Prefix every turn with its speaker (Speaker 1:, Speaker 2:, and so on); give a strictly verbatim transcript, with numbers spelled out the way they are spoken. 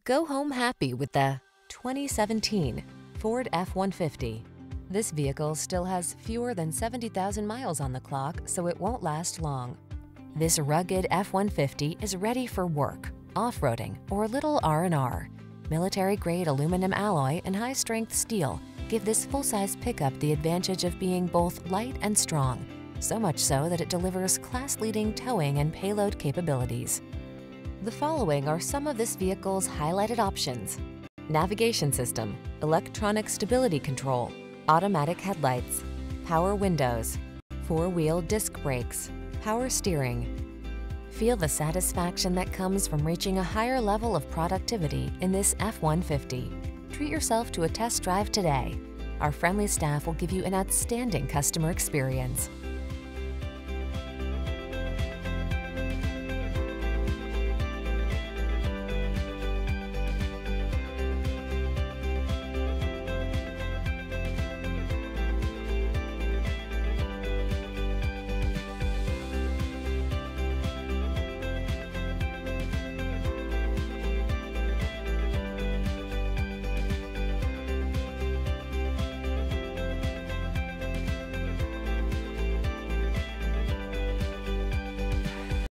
Speaker 1: Go home happy with the twenty seventeen Ford F one fifty. This vehicle still has fewer than seventy thousand miles on the clock, so it won't last long. This rugged F one fifty is ready for work, off-roading, or a little R and R. Military-grade aluminum alloy and high-strength steel give this full-size pickup the advantage of being both light and strong, so much so that it delivers class-leading towing and payload capabilities. The following are some of this vehicle's highlighted options: navigation system, electronic stability control, automatic headlights, power windows, four-wheel disc brakes, power steering. Feel the satisfaction that comes from reaching a higher level of productivity in this F one fifty. Treat yourself to a test drive today. Our friendly staff will give you an outstanding customer experience.